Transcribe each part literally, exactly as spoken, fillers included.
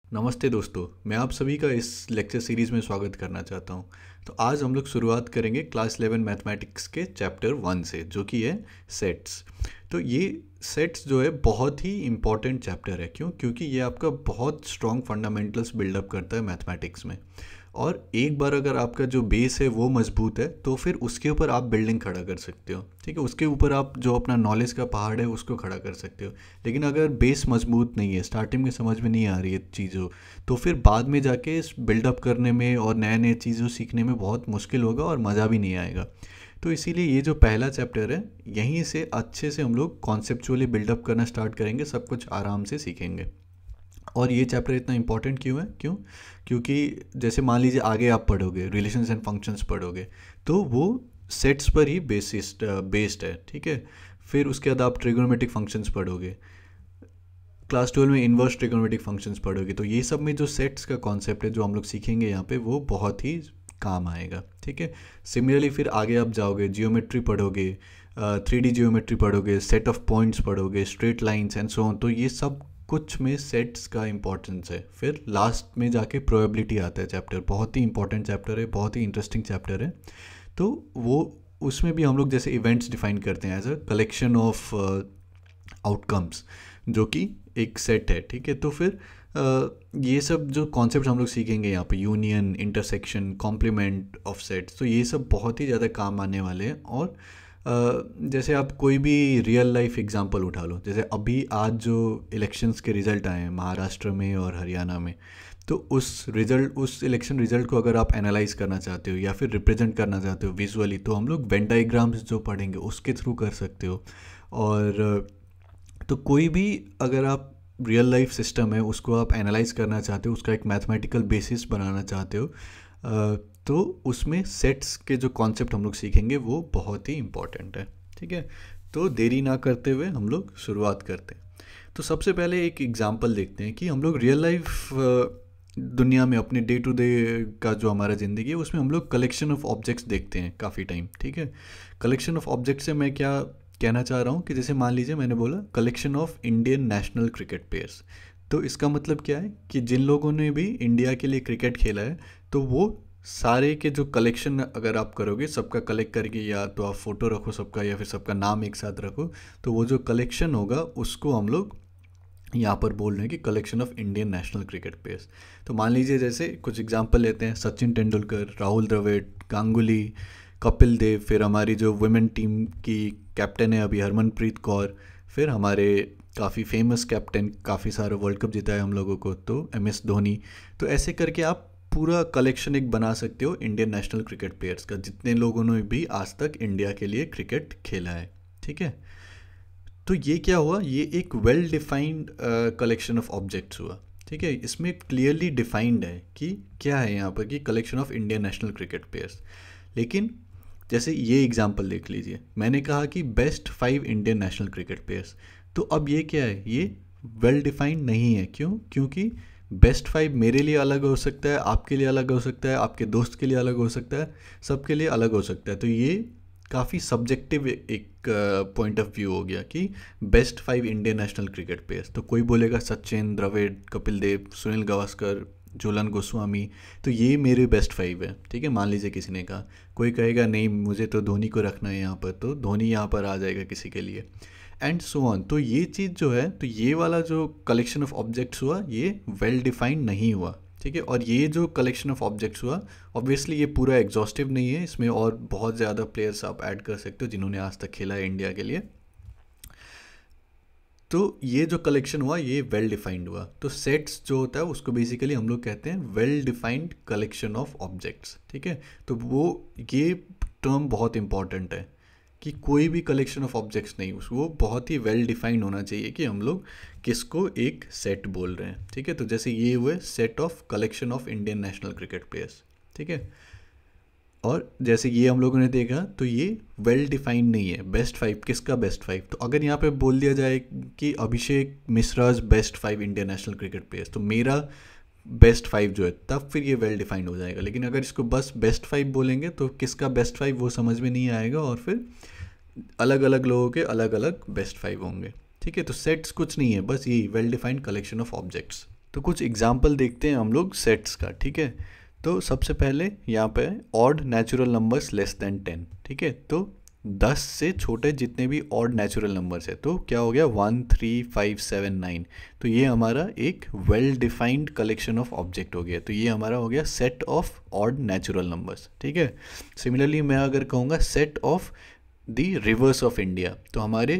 नमस्ते दोस्तों, मैं आप सभी का इस लेक्चर सीरीज़ में स्वागत करना चाहता हूं। तो आज हम लोग शुरुआत करेंगे क्लास इलेवन मैथमेटिक्स के चैप्टर वन से, जो कि है सेट्स। तो ये सेट्स जो है बहुत ही इम्पॉर्टेंट चैप्टर है। क्यों? क्योंकि ये आपका बहुत स्ट्रॉन्ग फंडामेंटल्स बिल्डअप करता है मैथमेटिक्स में। और एक बार अगर आपका जो बेस है वो मजबूत है तो फिर उसके ऊपर आप बिल्डिंग खड़ा कर सकते हो। ठीक है, उसके ऊपर आप जो अपना नॉलेज का पहाड़ है उसको खड़ा कर सकते हो। लेकिन अगर बेस मजबूत नहीं है, स्टार्टिंग में समझ में नहीं आ रही है चीज़ों, तो फिर बाद में जाके इस बिल्डअप करने में और नए नए चीज़ों सीखने में बहुत मुश्किल होगा और मज़ा भी नहीं आएगा। तो इसीलिए ये जो पहला चैप्टर है, यहीं से अच्छे से हम लोग कॉन्सेप्चुअली बिल्डअप करना स्टार्ट करेंगे, सब कुछ आराम से सीखेंगे। और ये चैप्टर इतना इंपॉर्टेंट क्यों है? क्यों? क्योंकि जैसे मान लीजिए आगे आप पढ़ोगे, रिलेशंस एंड फंक्शंस पढ़ोगे, तो वो सेट्स पर ही बेसिस बेस्ड है। ठीक है, फिर उसके बाद आप ट्रिग्नोमेट्रिक फंक्शंस पढ़ोगे, क्लास ट्वेल्व में इन्वर्स ट्रिग्नोमेट्रिक फंक्शंस पढ़ोगे। तो ये सब में जो सेट्स का कॉन्सेप्ट है जो हम लोग सीखेंगे यहाँ पे, वो बहुत ही काम आएगा। ठीक है, सिमिलरली फिर आगे आप जाओगे, जियोमेट्री पढ़ोगे, थ्री डी जियोमेट्री पढ़ोगे, सेट ऑफ पॉइंट्स पढ़ोगे, straight lines and so on. तो ये सब कुछ में सेट्स का इंपॉर्टेंस है। फिर लास्ट में जाके प्रोबेबिलिटी आता है चैप्टर, बहुत ही इंपॉर्टेंट चैप्टर है, बहुत ही इंटरेस्टिंग चैप्टर है। तो वो उसमें भी हम लोग जैसे इवेंट्स डिफाइन करते हैं as a collection of outcomes, जो कि एक सेट है। ठीक है, तो फिर uh, ये सब जो कॉन्सेप्ट हम लोग सीखेंगे यहाँ पे, union, intersection, complement of sets, तो ये सब बहुत ही ज़्यादा काम आने वाले हैं। और uh, जैसे आप कोई भी रियल लाइफ एग्जांपल उठा लो, जैसे अभी आज जो इलेक्शंस के रिज़ल्ट आए हैं महाराष्ट्र में और हरियाणा में, तो उस रिज़ल्ट उस इलेक्शन रिज़ल्ट को अगर आप एनालाइज करना चाहते हो या फिर रिप्रेजेंट करना चाहते हो विजुअली, तो हम लोग वेन डायग्राम्स जो पढ़ेंगे उसके थ्रू कर सकते हो। और तो कोई भी अगर आप रियल लाइफ सिस्टम है उसको आप एनालाइज करना चाहते हो, उसका एक मैथमेटिकल बेसिस बनाना चाहते हो, तो उसमें सेट्स के जो कॉन्सेप्ट हम लोग सीखेंगे वो बहुत ही इम्पॉर्टेंट है। ठीक है, तो देरी ना करते हुए हम लोग शुरुआत करते हैं। तो सबसे पहले एक एग्जांपल देखते हैं कि हम लोग रियल लाइफ दुनिया में अपने डे टू डे का जो हमारा ज़िंदगी है उसमें हम लोग कलेक्शन ऑफ ऑब्जेक्ट्स देखते हैं काफ़ी टाइम। ठीक है, कलेक्शन ऑफ ऑब्जेक्ट से मैं क्या कहना चाह रहा हूँ कि जैसे मान लीजिए मैंने बोला collection of Indian national cricket players, तो इसका मतलब क्या है कि जिन लोगों ने भी इंडिया के लिए क्रिकेट खेला है, तो वो सारे के जो कलेक्शन अगर आप करोगे, सबका कलेक्ट करके, या तो आप फ़ोटो रखो सबका या फिर सबका नाम एक साथ रखो, तो वो जो कलेक्शन होगा उसको हम लोग यहाँ पर बोल रहे हैं कि collection of Indian national cricket players. तो मान लीजिए जैसे कुछ एग्जांपल लेते हैं, सचिन तेंदुलकर, राहुल द्रविड़, गांगुली, कपिल देव, फिर हमारी जो वुमेन टीम की कैप्टन है अभी हरमनप्रीत कौर, फिर हमारे काफ़ी फेमस कैप्टन, काफ़ी सारा वर्ल्ड कप जिताया हम लोगों को, तो एम एस धोनी। तो ऐसे करके आप पूरा कलेक्शन एक बना सकते हो इंडियन नेशनल क्रिकेट प्लेयर्स का, जितने लोगों ने भी आज तक इंडिया के लिए क्रिकेट खेला है। ठीक है, तो ये क्या हुआ, ये एक well defined collection of objects हुआ। ठीक है, इसमें क्लियरली डिफाइंड है कि क्या है यहाँ पर, कि collection of Indian national cricket players. लेकिन जैसे ये एग्जांपल देख लीजिए, मैंने कहा कि best five Indian national cricket players, तो अब ये क्या है, ये वेल डिफाइंड नहीं है। क्यों? क्योंकि बेस्ट फाइव मेरे लिए अलग हो सकता है, आपके लिए अलग हो सकता है, आपके दोस्त के लिए अलग हो सकता है, सबके लिए अलग हो सकता है। तो ये काफ़ी सब्जेक्टिव एक पॉइंट ऑफ व्यू हो गया कि best five Indian national cricket players. तो कोई बोलेगा सचिन, द्रविड़, कपिल देव, सुनील गावस्कर, झूलन गोस्वामी, तो ये मेरे बेस्ट फाइव है। ठीक है, मान लीजिए किसी ने कहा, कोई कहेगा नहीं मुझे तो धोनी को रखना है यहाँ पर, तो धोनी यहाँ पर आ जाएगा किसी के लिए, एंड सो ऑन। तो ये चीज़ जो है, तो ये वाला जो कलेक्शन ऑफ ऑब्जेक्ट्स हुआ ये वेल डिफाइंड नहीं हुआ। ठीक है, और ये जो कलेक्शन ऑफ ऑब्जेक्ट्स हुआ, ऑब्वियसली ये पूरा एग्जॉस्टिव नहीं है, इसमें और बहुत ज़्यादा प्लेयर्स आप ऐड कर सकते हो जिन्होंने आज तक खेला है इंडिया के लिए। तो ये जो कलेक्शन हुआ ये वेल डिफाइंड हुआ। तो सेट्स जो होता है उसको बेसिकली हम लोग कहते हैं well defined collection of objects. ठीक है, तो वो ये टर्म बहुत इंपॉर्टेंट है कि कोई भी कलेक्शन ऑफ ऑब्जेक्ट्स नहीं, वो बहुत ही वेल डिफाइंड होना चाहिए कि हम लोग किसको एक सेट बोल रहे हैं। ठीक है, तो जैसे ये हुए set of collection of Indian national cricket players. ठीक है, और जैसे ये हम लोगों ने देखा, तो ये वेल डिफाइंड नहीं है। बेस्ट फाइव, किसका बेस्ट फाइव? तो अगर यहाँ पे बोल दिया जाए कि Abhishek Mishra's best five Indian national cricket players, तो मेरा बेस्ट फाइव जो है, तब फिर ये वेल डिफाइंड हो जाएगा। लेकिन अगर इसको बस बेस्ट फाइव बोलेंगे तो किसका बेस्ट फाइव वो समझ में नहीं आएगा, और फिर अलग अलग लोगों के अलग अलग बेस्ट फाइव होंगे। ठीक है, तो सेट्स कुछ नहीं है, बस ये well defined collection of objects. तो कुछ एग्जाम्पल देखते हैं हम लोग सेट्स का, ठीक है। तो सबसे पहले यहाँ पे odd natural numbers less than ten, ठीक है। तो दस से छोटे जितने भी ऑड नेचुरल नंबर्स है, तो क्या हो गया, one three five seven nine. तो ये हमारा एक well defined collection of object हो गया। तो ये हमारा हो गया set of odd natural numbers, ठीक है। सिमिलरली मैं अगर कहूँगा set of the rivers of India, तो हमारे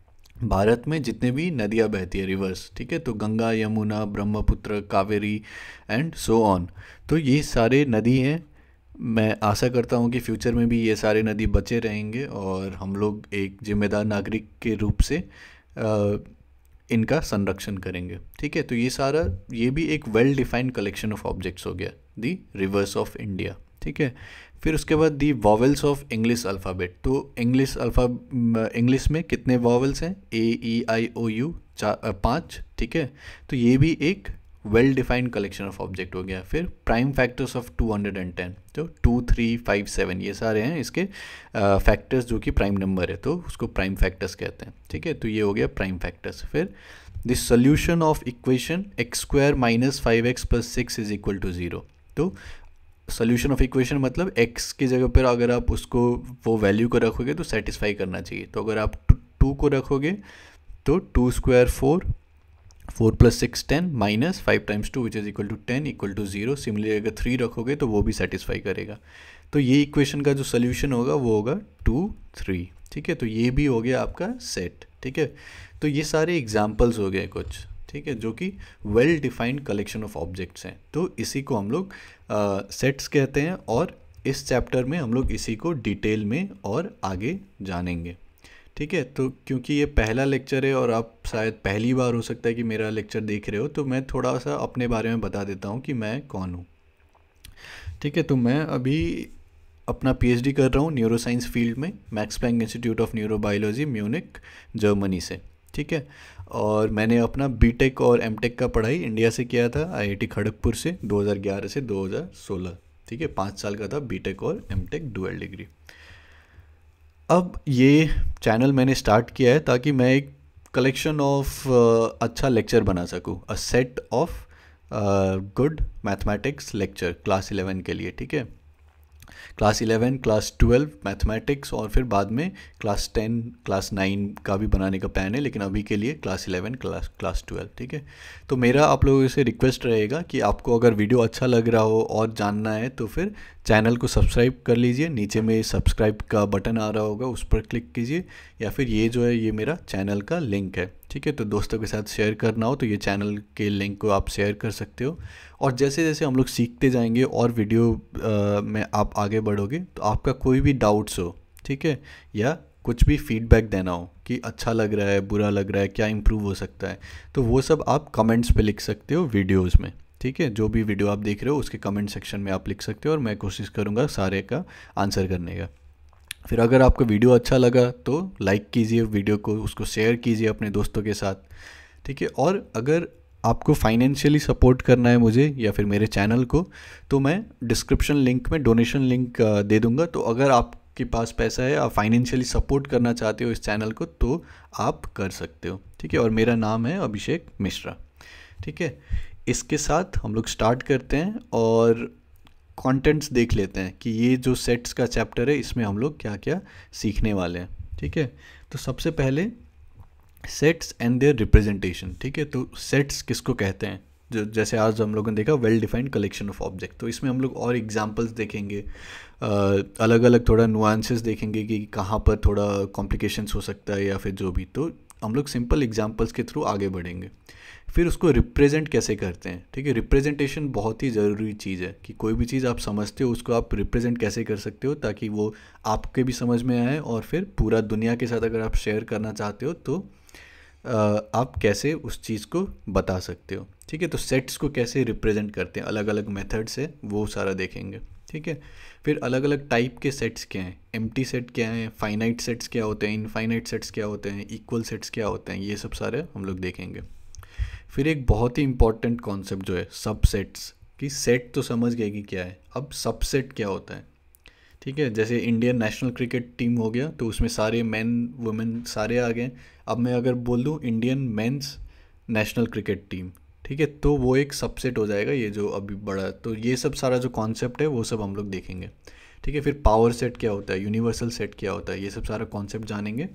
भारत में जितने भी नदियाँ बहती है, रिवर्स, ठीक है, तो Ganga, Yamuna, Brahmaputra, Kaveri and so on. तो ये सारे नदी हैं। मैं आशा करता हूँ कि फ्यूचर में भी ये सारे नदी बचे रहेंगे और हम लोग एक जिम्मेदार नागरिक के रूप से आ, इनका संरक्षण करेंगे, ठीक है। तो ये सारा, ये भी एक well defined collection of objects हो गया, दी रिवर्स ऑफ इंडिया, ठीक है। फिर उसके बाद the vowels of English alphabet. तो इंग्लिश अल्फ़ा इंग्लिश में कितने वॉवेल्स हैं, ए ई आई ओ यू, चार पाँच, ठीक है। तो ये भी एक well defined collection of object हो गया। फिर prime factors of two hundred and ten, तो टू थ्री फाइव सेवन, ये सारे हैं इसके फैक्टर्स जो कि प्राइम नंबर है, तो उसको प्राइम फैक्टर्स कहते हैं, ठीक है। तो ये हो गया प्राइम फैक्टर्स। फिर the solution of equation x square minus five x plus six is equal to zero. तो सोल्यूशन ऑफ इक्वेशन मतलब x की जगह पर अगर आप उसको वो वैल्यू को रखोगे तो सेटिस्फाई करना चाहिए। तो अगर आप टू को रखोगे तो two square four, four plus six ten, minus five times two which is equal to ten, equal to zero. Similarly अगर थ्री रखोगे तो वो भी सेटिस्फाई करेगा। तो ये इक्वेशन का जो सोल्यूशन होगा वो होगा टू थ्री, ठीक है। तो ये भी हो गया आपका सेट, ठीक है। तो ये सारे एग्जाम्पल्स हो गए कुछ, ठीक है, जो कि well defined collection of objects हैं। तो इसी को हम लोग सेट्स कहते हैं और इस चैप्टर में हम लोग इसी को डिटेल में और आगे जानेंगे, ठीक है। तो क्योंकि ये पहला लेक्चर है और आप शायद पहली बार हो सकता है कि मेरा लेक्चर देख रहे हो, तो मैं थोड़ा सा अपने बारे में बता देता हूँ कि मैं कौन हूँ, ठीक है। तो मैं अभी अपना पीएचडी कर रहा हूँ न्यूरो साइंस फील्ड में, Max Planck Institute of neurobiology, Munich, Germany से, ठीक है। और मैंने अपना बीटेक और एमटेक का पढ़ाई इंडिया से किया था, आईआईटी खड़गपुर से, दो हज़ार ग्यारह से दो हज़ार सोलह, ठीक है। पाँच साल का था बीटेक और एमटेक डुअल डिग्री। अब ये चैनल मैंने स्टार्ट किया है ताकि मैं एक कलेक्शन ऑफ अच्छा लेक्चर बना सकूँ, a set of good mathematics lecture class eleven के लिए, ठीक है। Class eleven, class twelve mathematics और फिर बाद में क्लास टेन, क्लास नाइन का भी बनाने का प्लान है, लेकिन अभी के लिए class eleven, class class twelve, ठीक है। तो मेरा आप लोगों से रिक्वेस्ट रहेगा कि आपको अगर वीडियो अच्छा लग रहा हो और जानना है तो फिर चैनल को सब्सक्राइब कर लीजिए। नीचे में सब्सक्राइब का बटन आ रहा होगा, उस पर क्लिक कीजिए, या फिर ये जो है ये मेरा चैनल का लिंक है, ठीक है। तो दोस्तों के साथ शेयर करना हो तो ये चैनल के लिंक को आप शेयर कर सकते हो। और जैसे जैसे हम लोग सीखते जाएंगे और वीडियो आ, में आप आगे बढ़ोगे, तो आपका कोई भी डाउट्स हो, ठीक है, या कुछ भी फीडबैक देना हो कि अच्छा लग रहा है, बुरा लग रहा है, क्या इम्प्रूव हो सकता है, तो वो सब आप कमेंट्स पे लिख सकते हो वीडियोस में, ठीक है। जो भी वीडियो आप देख रहे हो उसके कमेंट सेक्शन में आप लिख सकते हो और मैं कोशिश करूँगा सारे का आंसर करने का। फिर अगर आपको वीडियो अच्छा लगा तो लाइक कीजिए वीडियो को, उसको शेयर कीजिए अपने दोस्तों के साथ, ठीक है। और अगर आपको फाइनेंशियली सपोर्ट करना है मुझे या फिर मेरे चैनल को, तो मैं डिस्क्रिप्शन लिंक में डोनेशन लिंक दे दूंगा। तो अगर आपके पास पैसा है, आप फाइनेंशियली सपोर्ट करना चाहते हो इस चैनल को, तो आप कर सकते हो, ठीक है। और मेरा नाम है अभिषेक मिश्रा, ठीक है। इसके साथ हम लोग स्टार्ट करते हैं और कंटेंट्स देख लेते हैं कि ये जो सेट्स का चैप्टर है इसमें हम लोग क्या क्या सीखने वाले हैं, ठीक है। तो सबसे पहले सेट्स एंड देयर रिप्रेजेंटेशन, ठीक है। तो सेट्स किसको कहते हैं, जो जैसे आज हम लोगों ने देखा well defined collection of object, तो इसमें हम लोग और एग्जांपल्स देखेंगे, अलग अलग थोड़ा नुआंसेस देखेंगे कि कहाँ पर थोड़ा कॉम्प्लिकेशंस हो सकता है या फिर जो भी। तो हम लोग सिंपल एग्जांपल्स के थ्रू आगे बढ़ेंगे। फिर उसको रिप्रेजेंट कैसे करते हैं, ठीक है। रिप्रेजेंटेशन बहुत ही ज़रूरी चीज़ है कि कोई भी चीज़ आप समझते हो उसको आप रिप्रेजेंट कैसे कर सकते हो ताकि वो आपके भी समझ में आए और फिर पूरा दुनिया के साथ अगर आप शेयर करना चाहते हो तो आप कैसे उस चीज़ को बता सकते हो, ठीक है। तो सेट्स को कैसे रिप्रेजेंट करते हैं, अलग अलग मेथड से, वो सारा देखेंगे, ठीक है। फिर अलग अलग टाइप के सेट्स क्या हैं, एम्प्टी सेट क्या हैं, फाइनाइट सेट्स क्या होते हैं, इनफाइनाइट सेट्स क्या होते हैं, इक्वल सेट्स क्या होते हैं, ये सब सारे हम लोग देखेंगे। फिर एक बहुत ही इंपॉर्टेंट कॉन्सेप्ट जो है सबसेट्स, कि सेट तो समझ गए कि क्या है, अब सबसेट क्या होता है, ठीक है। जैसे इंडियन नेशनल क्रिकेट टीम हो गया, तो उसमें सारे मेन वुमेन सारे आ गए। अब मैं अगर बोल दूँ Indian men's national cricket team, ठीक है, तो वो एक सबसेट हो जाएगा ये जो अभी बड़ा। तो ये सब सारा जो कॉन्सेप्ट है वो सब हम लोग देखेंगे। ठीक है, फिर पावर सेट क्या होता है, यूनिवर्सल सेट क्या होता है, ये सब सारा कॉन्सेप्ट जानेंगे।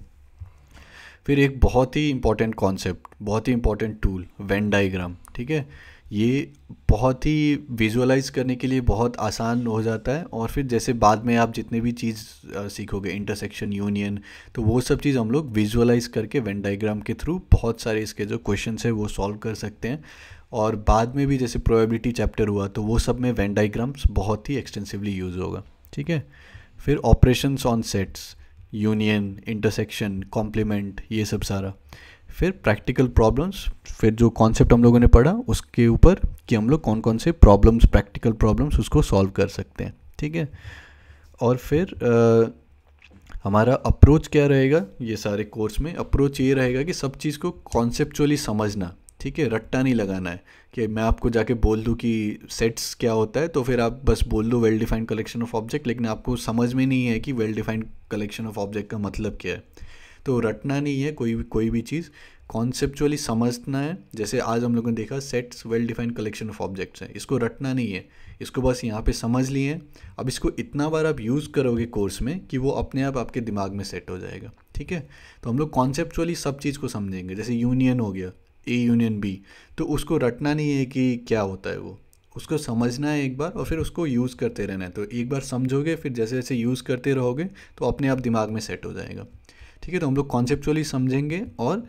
फिर एक बहुत ही इंपॉर्टेंट कॉन्सेप्ट, बहुत ही इंपॉर्टेंट टूल, वेन डायग्राम। ठीक है, ये बहुत ही विजुअलाइज करने के लिए बहुत आसान हो जाता है, और फिर जैसे बाद में आप जितने भी चीज़ सीखोगे, इंटरसेक्शन, यूनियन, तो वो सब चीज़ हम लोग विजुअलाइज करके वेन डायग्राम के थ्रू बहुत सारे इसके जो क्वेश्चन है वो सॉल्व कर सकते हैं। और बाद में भी जैसे प्रोबेबिलिटी चैप्टर हुआ तो वो सब में वेन डायग्राम्स बहुत ही एक्सटेंसिवली यूज़ होगा। ठीक है, फिर operations on sets, union, intersection, complement, ये सब सारा। फिर प्रैक्टिकल प्रॉब्लम्स, फिर जो कॉन्सेप्ट हम लोगों ने पढ़ा उसके ऊपर कि हम लोग कौन कौन से प्रॉब्लम्स, प्रैक्टिकल प्रॉब्लम्स उसको सॉल्व कर सकते हैं। ठीक है, और फिर आ, हमारा अप्रोच क्या रहेगा ये सारे कोर्स में? अप्रोच ये रहेगा कि सब चीज़ को कॉन्सेप्चुअली समझना। ठीक है, रट्टा नहीं लगाना है कि मैं आपको जाके बोल दूं कि सेट्स क्या होता है तो फिर आप बस बोल दो well defined collection of object, लेकिन आपको समझ में नहीं है कि well defined collection of object का मतलब क्या है। तो रटना नहीं है कोई भी कोई भी चीज़, कॉन्सेप्चुअली समझना है। जैसे आज हम लोगों ने देखा sets well defined collection of objects है, इसको रटना नहीं है, इसको बस यहाँ पे समझ लिए हैं। अब इसको इतना बार आप यूज़ करोगे कोर्स में कि वो अपने आप आपके दिमाग में सेट हो जाएगा। ठीक है, तो हम लोग कॉन्सेप्चुअली सब चीज़ को समझेंगे। जैसे यूनियन हो गया, ए यूनियन बी, तो उसको रटना नहीं है कि क्या होता है वो, उसको समझना है एक बार और फिर उसको यूज़ करते रहना है। तो एक बार समझोगे, फिर जैसे जैसे यूज़ करते रहोगे तो अपने आप दिमाग में सेट हो जाएगा। ठीक है, तो हम लोग कॉन्सेप्चुअली समझेंगे और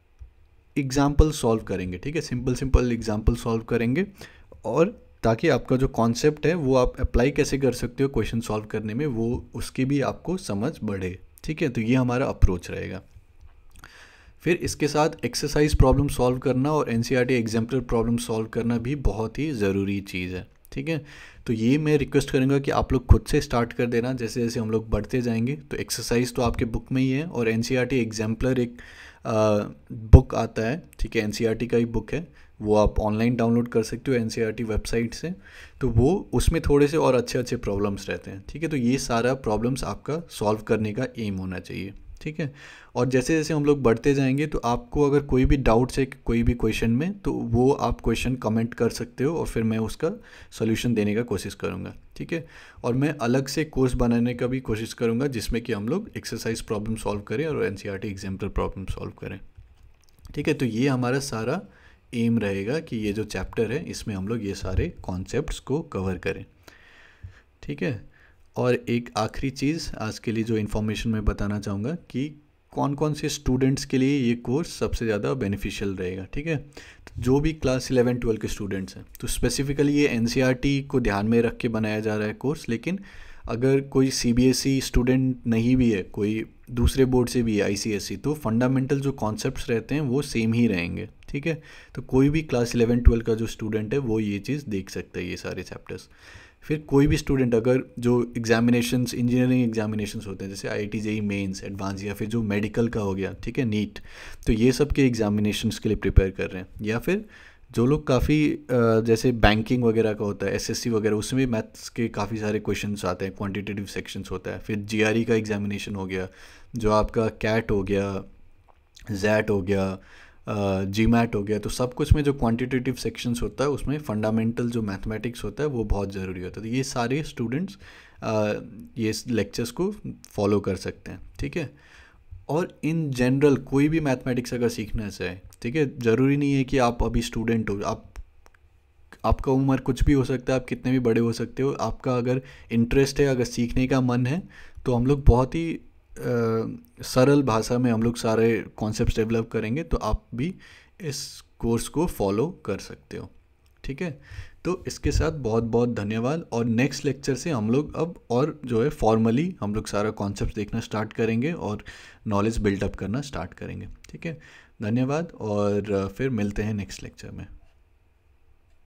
एग्जाम्पल सॉल्व करेंगे। ठीक है, सिंपल सिंपल एग्जाम्पल सॉल्व करेंगे, और ताकि आपका जो कॉन्सेप्ट है वो आप अप्लाई कैसे कर सकते हो क्वेश्चन सॉल्व करने में, वो उसकी भी आपको समझ बढ़े। ठीक है, तो ये हमारा अप्रोच रहेगा। फिर इसके साथ एक्सरसाइज प्रॉब्लम सॉल्व करना और एनसीईआरटी एग्जाम्पलर प्रॉब्लम सॉल्व करना भी बहुत ही ज़रूरी चीज़ है। ठीक है, तो ये मैं रिक्वेस्ट करूँगा कि आप लोग खुद से स्टार्ट कर देना। जैसे जैसे हम लोग बढ़ते जाएंगे तो एक्सरसाइज तो आपके बुक में ही है, और एनसीईआरटी एग्जाम्पलर एक बुक आता है। ठीक है, एनसीईआरटी का ही बुक है, वो आप ऑनलाइन डाउनलोड कर सकते हो एनसीईआरटी वेबसाइट से। तो वो उसमें थोड़े से और अच्छे अच्छे प्रॉब्लम्स रहते हैं। ठीक है, तो ये सारा प्रॉब्लम्स आपका सॉल्व करने का एम होना चाहिए। ठीक है, और जैसे जैसे हम लोग बढ़ते जाएंगे तो आपको अगर कोई भी डाउट्स है कोई भी क्वेश्चन में, तो वो आप क्वेश्चन कमेंट कर सकते हो और फिर मैं उसका सॉल्यूशन देने का कोशिश करूँगा। ठीक है, और मैं अलग से कोर्स बनाने का भी कोशिश करूँगा जिसमें कि हम लोग एक्सरसाइज प्रॉब्लम सॉल्व करें और एनसीईआरटी एग्जाम्पल प्रॉब्लम सॉल्व करें। ठीक है, तो ये हमारा सारा एम रहेगा कि ये जो चैप्टर है इसमें हम लोग ये सारे कॉन्सेप्ट्स को कवर करें। ठीक है, और एक आखिरी चीज़ आज के लिए जो इन्फॉर्मेशन मैं बताना चाहूँगा कि कौन कौन से स्टूडेंट्स के लिए ये कोर्स सबसे ज़्यादा बेनिफिशियल रहेगा। ठीक है, तो जो भी क्लास इलेवन ट्वेल्व के स्टूडेंट्स हैं, तो स्पेसिफिकली ये एनसीईआरटी को ध्यान में रख के बनाया जा रहा है कोर्स। लेकिन अगर कोई सीबीएसई स्टूडेंट नहीं भी है, कोई दूसरे बोर्ड से भी है, आईसीएसई, तो फंडामेंटल जो कॉन्सेप्ट्स रहते हैं वो सेम ही रहेंगे। ठीक है, तो कोई भी क्लास इलेवन ट्वेल्व का जो स्टूडेंट है वो ये चीज़ देख सकता है, ये सारे चैप्टर्स। फिर कोई भी स्टूडेंट अगर जो एग्जामिनेशंस, इंजीनियरिंग एग्जामिनेशंस होते हैं जैसे आईआईटी जेईई मेंस, एडवांस, या फिर जो मेडिकल का हो गया, ठीक है, नीट, तो ये सब के एग्जामिनेशंस के लिए प्रिपेयर कर रहे हैं, या फिर जो लोग काफ़ी जैसे बैंकिंग वगैरह का होता है, एसएससी वगैरह, उसमें भी मैथ्स के काफ़ी सारे क्वेश्चंस आते हैं, क्वांटिटेटिव सेक्शंस होता है। फिर जीआरई का एग्जामिनेशन हो गया, जो आपका कैट हो गया, जैट हो गया, जी मैट हो गया, तो सब कुछ में जो क्वांटिटेटिव सेक्शंस होता है उसमें फंडामेंटल जो मैथमेटिक्स होता है वो बहुत ज़रूरी होता है। तो ये सारे स्टूडेंट्स ये लेक्चर्स को फॉलो कर सकते हैं। ठीक है, और इन जनरल कोई भी मैथमेटिक्स अगर सीखना चाहे, ठीक है, ज़रूरी नहीं है कि आप अभी स्टूडेंट हो, आप आपका उम्र कुछ भी हो सकता है, आप कितने भी बड़े हो सकते हो, आपका अगर इंटरेस्ट है, अगर सीखने का मन है, तो हम लोग बहुत ही Uh, सरल भाषा में हम लोग सारे कॉन्सेप्ट्स डेवलप करेंगे, तो आप भी इस कोर्स को फॉलो कर सकते हो। ठीक है, तो इसके साथ बहुत बहुत धन्यवाद, और नेक्स्ट लेक्चर से हम लोग अब और जो है फॉर्मली हम लोग सारा कॉन्सेप्ट देखना स्टार्ट करेंगे और नॉलेज बिल्डअप करना स्टार्ट करेंगे। ठीक है, धन्यवाद, और फिर मिलते हैं नेक्स्ट लेक्चर में।